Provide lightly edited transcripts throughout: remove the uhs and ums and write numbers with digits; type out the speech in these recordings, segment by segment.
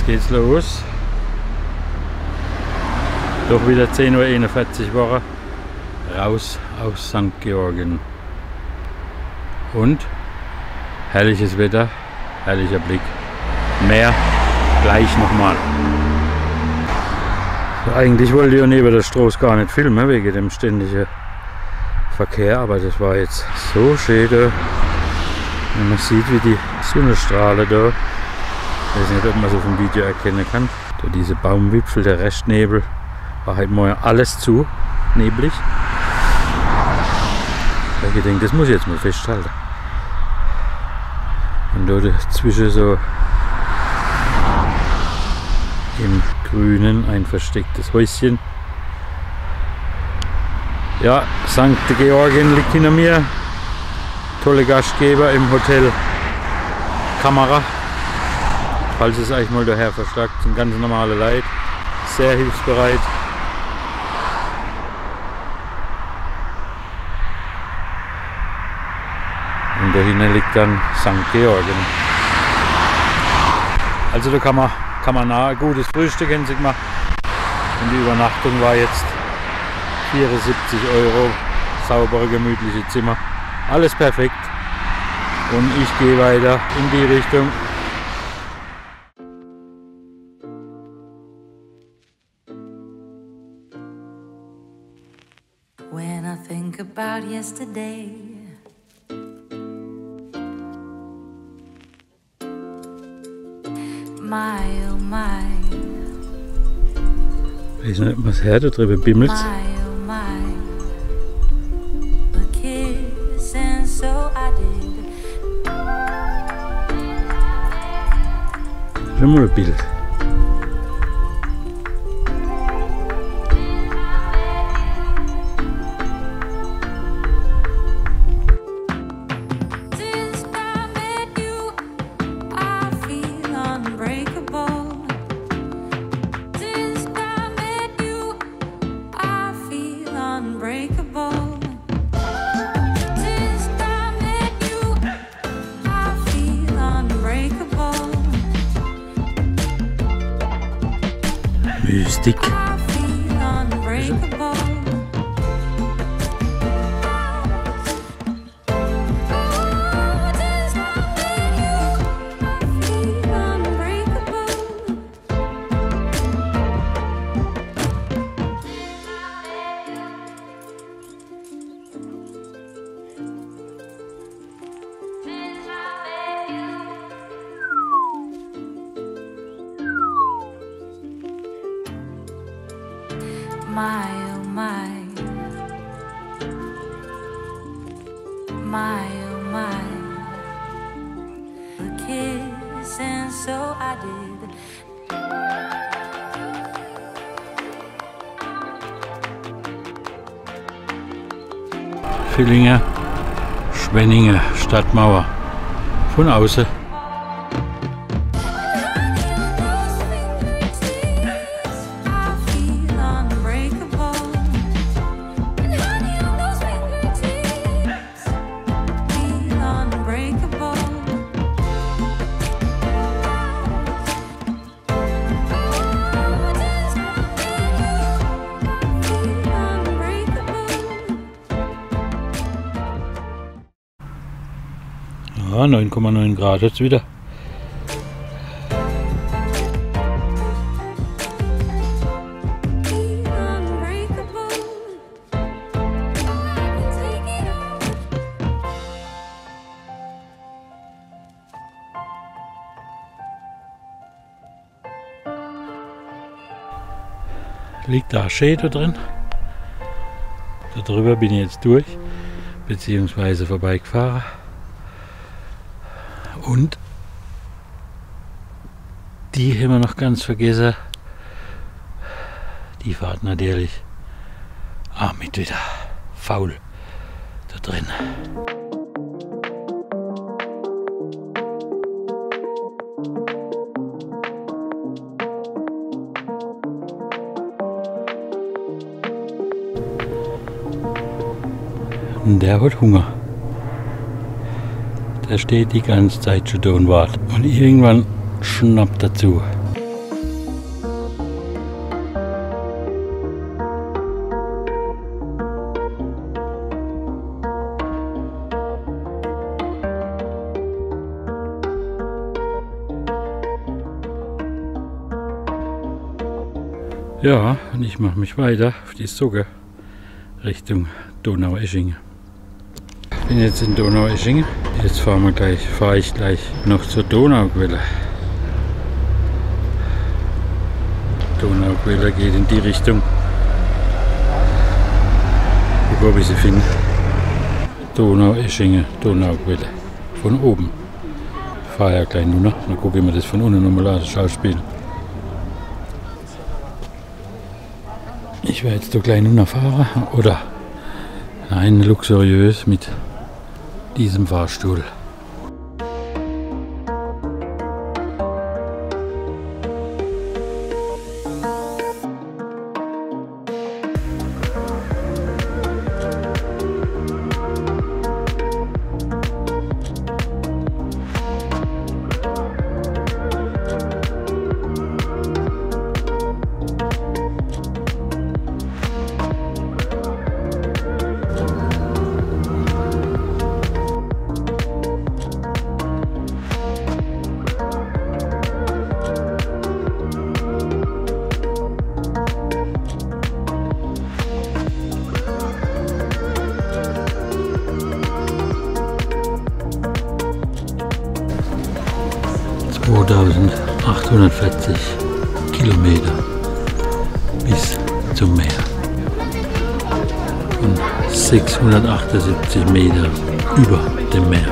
Jetzt geht's los. Doch wieder 10:41 Uhr Woche. Raus aus St. Georgen. Und herrliches Wetter, herrlicher Blick. Mehr gleich nochmal. Eigentlich wollte ich ja neben der Straße gar nicht filmen, wegen dem ständigen Verkehr, aber das war jetzt so schön da. Wenn man sieht, wie die Sonnenstrahlen da, ich weiß nicht, ob man es auf dem Video erkennen kann, da diese Baumwipfel, der Restnebel, war heute Morgen alles zu, neblig. Ich denke, das muss ich jetzt mal festhalten. Und da dazwischen so im Grünen ein verstecktes Häuschen. Ja, St. Georgen liegt hinter mir. Tolle Gastgeber im Hotel Kamera. Falls es euch mal daher verschlagt, sind ganz normale Leute. Sehr hilfsbereit. Und dahinter liegt dann St. Georgen. Also da kann man ein gutes Frühstück sich machen. Und die Übernachtung war jetzt 74 €. Saubere, gemütliche Zimmer. Alles perfekt. Und ich gehe weiter in die Richtung. When I think about yesterday, my oh my, Ich weiß nicht, was her da drüben bimmelt. my oh my, a kiss and so I did. Schon mal ein Bild. Since I met you, I feel unbreakable. Since I met you, I feel unbreakable. Since I met you, I feel unbreakable. Mystik. I feel unbreakable. Oh, since I met you, I feel unbreakable. My oh my, my oh my, a kiss and so I did. Villinger, Schwenninger, Stadtmauer. Von außen. I feel unbreakable. And honey on those fingertips, feel unbreakable. Oh, just I feel unbreakable. Ja, 9,9 Grad jetzt wieder. Feel unbreakable. Oh, I can take it all. Liegt da schön da drin. Da drüber bin ich jetzt durch, beziehungsweise vorbeigefahren. Und die haben wir noch ganz vergessen. Die fahrt natürlich auch mit wieder faul da drin. Und der hat Hunger. Der steht die ganze Zeit schon da und wartet. Und irgendwann schnappt er zu. Ja, und ich mache mich weiter auf die Socke Richtung Donaueschingen. Ich bin jetzt in Donaueschingen. Jetzt fahre ich gleich noch zur Donauquelle. Donauquelle geht in die Richtung. Ich gucke, ob ich sie finde. Donaueschingen, Donauquelle. Von oben. Ich fahre ja gleich nur noch. Dann gucke ich mir das von unten nochmal an, das Schauspiel. Ich werde jetzt da gleich nur noch fahren. Oder nein, luxuriös mit diesem Fahrstuhl. ...840 Kilometer bis zum Meer und 678 Meter über dem Meer.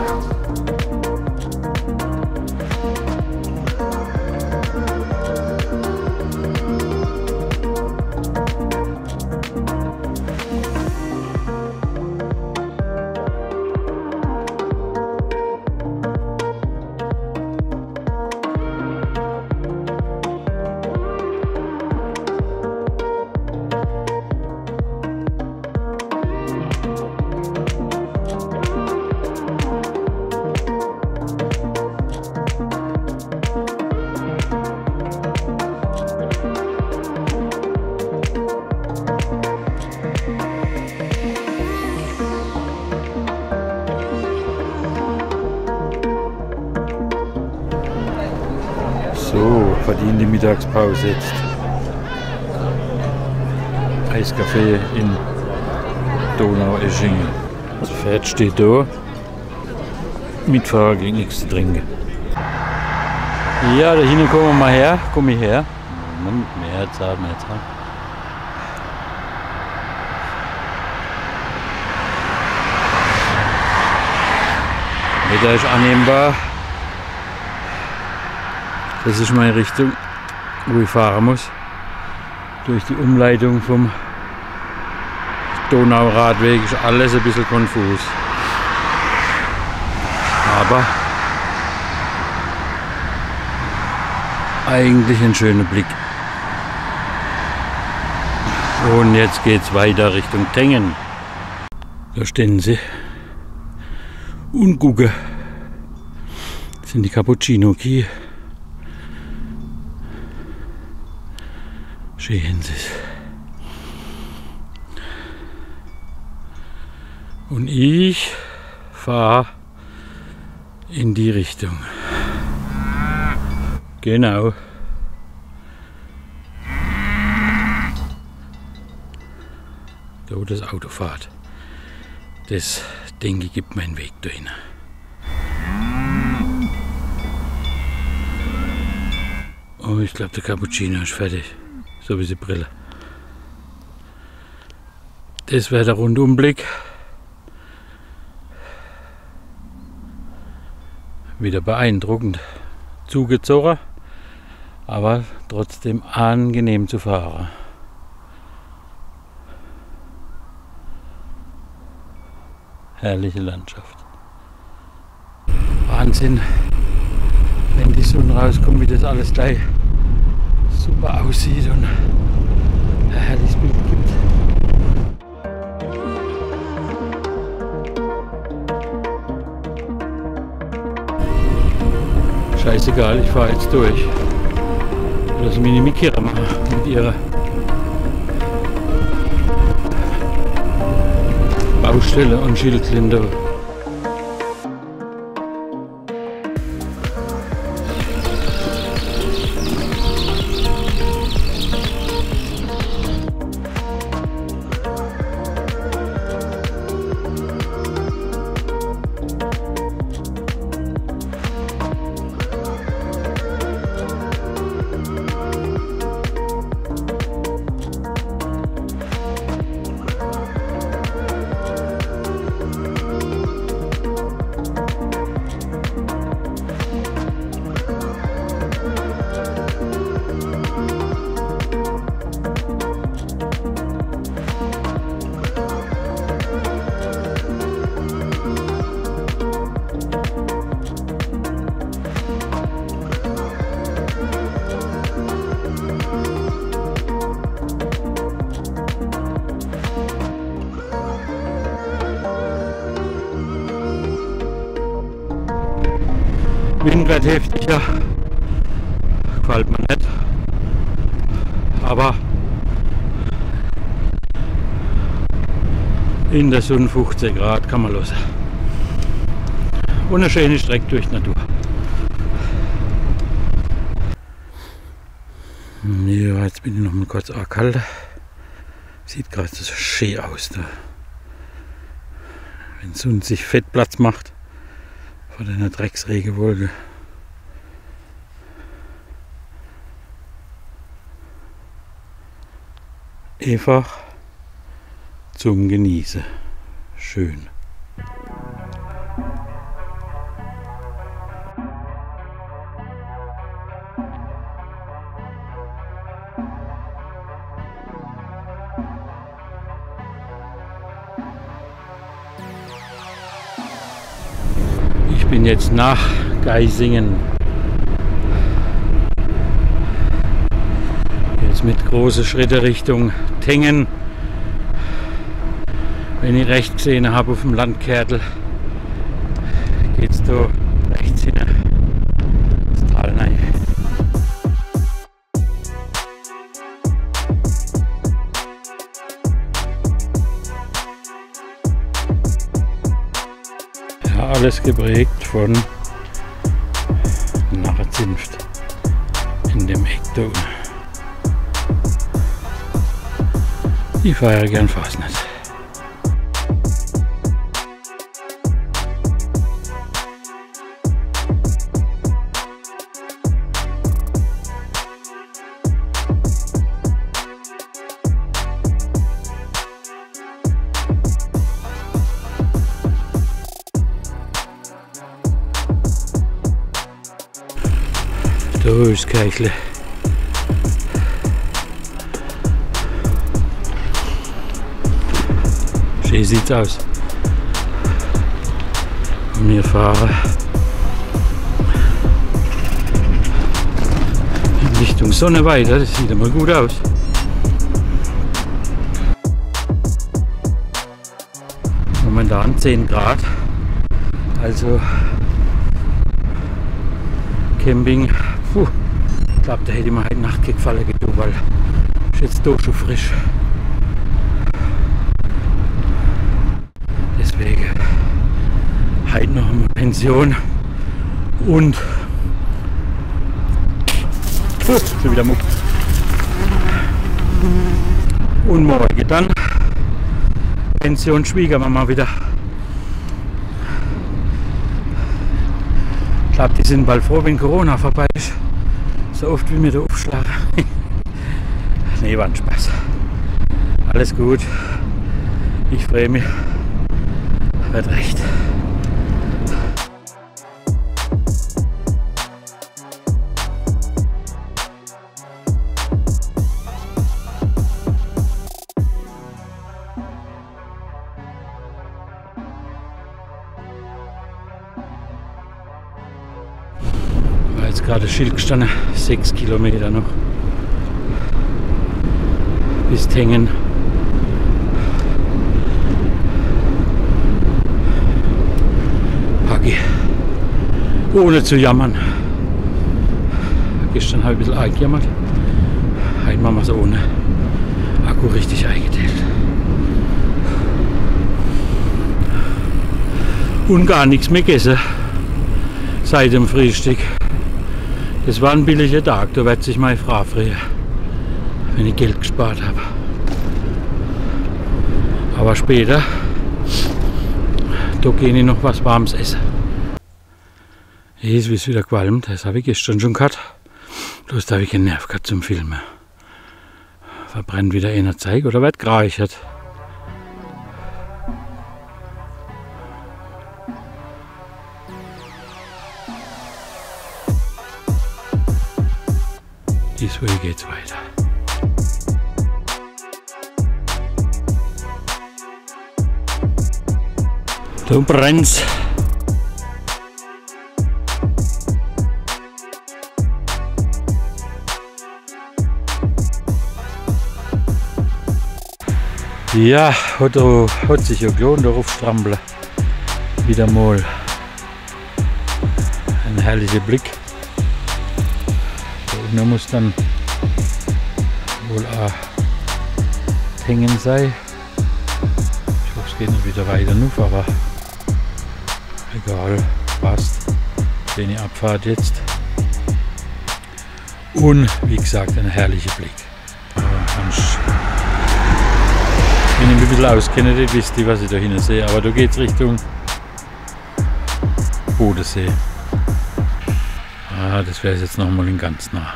So, verdienen die Mittagspause jetzt. Eiskaffee in Donaueschingen. Das Pferd steht da. Mitfahrer kriegt nichts zu trinken. Ja, da hinten kommen wir mal her. Komm ich her. Moment, mehr Zeit. Wetter ist annehmbar. Das ist meine Richtung, wo ich fahren muss. Durch die Umleitung vom Donauradweg ist alles ein bisschen konfus. Aber eigentlich ein schöner Blick. Und jetzt geht es weiter Richtung Tengen. Da stehen sie und gucken. Das sind die Cappuccino-Kie. Sehen Sie es. Und ich fahre in die Richtung. Genau. Da wo das Auto fährt. Das, denke ich, gibt meinen Weg dahin. Oh, ich glaube, der Cappuccino ist fertig. So wie die Brille. Das wäre der Rundumblick. Wieder beeindruckend zugezogen, aber trotzdem angenehm zu fahren. Herrliche Landschaft. Wahnsinn, wenn die Sonne rauskommt, wie das alles gleich super aussieht und ein herrliches Bild gibt. Scheißegal, ich fahre jetzt durch. Lass mich nicht mitkehren machen mit ihrer Baustelle und Schildlinder. Wind wird heftiger, gefällt mir nicht, aber in der Sonne 15 Grad kann man los. Und eine schöne Strecke durch die Natur. Ja, jetzt bin ich noch mal kurz angehalten. Sieht gerade so schön aus da. Wenn die Sonne sich fett Platz macht vor der Drecksregenwolke. Einfach zum Genießen. Schön. Ich bin jetzt nach Geisingen. Jetzt mit großen Schritten Richtung Tengen. Wenn ich rechts gesehen habe auf dem Landkärtel, geht es da rechts hin. Das Tal rein. Ja, alles geprägt von Narrenzunft in dem Eck da. Ich feiere gern Fasnet. Da ist das Kirchle. Schön sieht's aus. Und wir fahren in Richtung Sonne weiter. Das sieht immer gut aus. Momentan 10 Grad. Also Camping. Puh, ich glaube, da hätte ich mir heute Nacht gefallen, weil es jetzt doch schon frisch. Deswegen heute noch eine Pension und schon wieder Muck. Und morgen dann Pension Schwiegermama wieder. Ich glaube, die sind bald froh, wenn Corona vorbei ist. So oft wie wir da aufschlagen. Nee, war ein Spaß. Alles gut. Ich freue mich. Wird recht. Jetzt gerade Schild gestanden, 6 Kilometer noch bis Tengen. Packe, ohne zu jammern. Gestern habe ich ein bisschen eingejammert. Heute machen wir es ohne Akku richtig eingeteilt. Und gar nichts mehr gegessen seit dem Frühstück. Das war ein billiger Tag, da wird sich meine Frau freuen, wenn ich Geld gespart habe. Aber später, da gehe ich noch was Warmes essen. Jetzt ist es wieder qualmt, das habe ich gestern schon gehabt. Bloß da habe ich keinen Nerv gehabt zum Filmen. Verbrennt wieder einer Zeug oder wird gereichert. Diesmal geht's weiter. Du brennst. Ja, hat sich ja gelohnt, darauf strampeln. Wieder mal ein herrlicher Blick. Da unten muss dann wohl auch hängen sein. Ich hoffe, es geht nicht wieder weiter auf, aber egal, passt. Schöne Abfahrt jetzt. Und wie gesagt, ein herrlicher Blick. Wenn ich mich ein bisschen auskenne, dann wisst ihr, was ich da hinten sehe. Aber da geht es Richtung Bodensee. Ah, das wäre jetzt nochmal in ganz nah.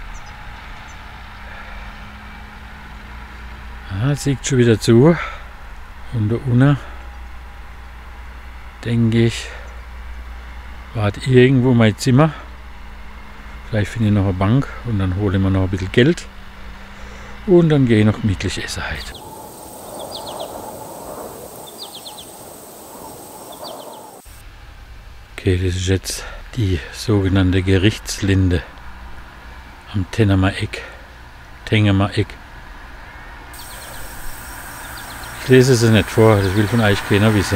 Ah, es liegt schon wieder zu. Und da unten, denke ich, war irgendwo mein Zimmer. Vielleicht finde ich noch eine Bank und dann hole ich mir noch ein bisschen Geld. Und dann gehe ich noch gemütlich essen heute. Okay, das ist jetzt die sogenannte Gerichtslinde am Tengemer Eck. Ich lese es nicht vor, das will von euch keiner wissen.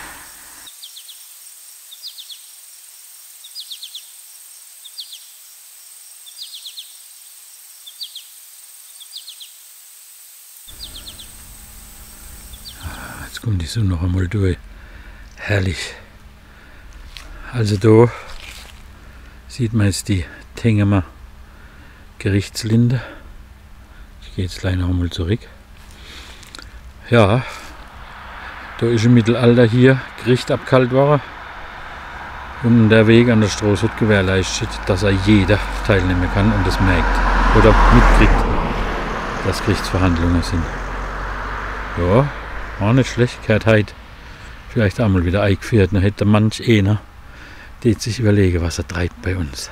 Jetzt kommt die Sonne noch einmal durch. Herrlich. Also da sieht man jetzt die Tengemer Gerichtslinde. Ich gehe jetzt gleich noch einmal zurück. Ja, da ist im Mittelalter hier Gericht abgehalten worden. Und der Weg an der Straße wird gewährleistet, dass jeder teilnehmen kann und das merkt oder mitkriegt, dass Gerichtsverhandlungen sind. Ja, auch nicht schlecht, gehört heute vielleicht einmal wieder eingeführt. Dann hätte manch einer, der sich überlegen, was er treibt bei uns.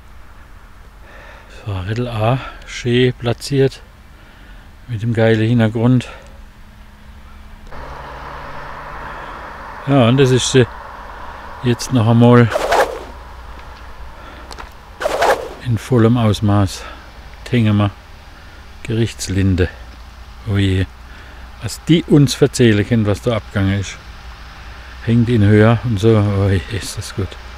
So, Rädel A, schön platziert, mit dem geilen Hintergrund. Ja, und das ist sie jetzt noch einmal in vollem Ausmaß. Tengemer Gerichtslinde. Oh je, was die uns erzählen können, was da abgegangen ist. Hängt in Höhe und so, oh je, ist das gut.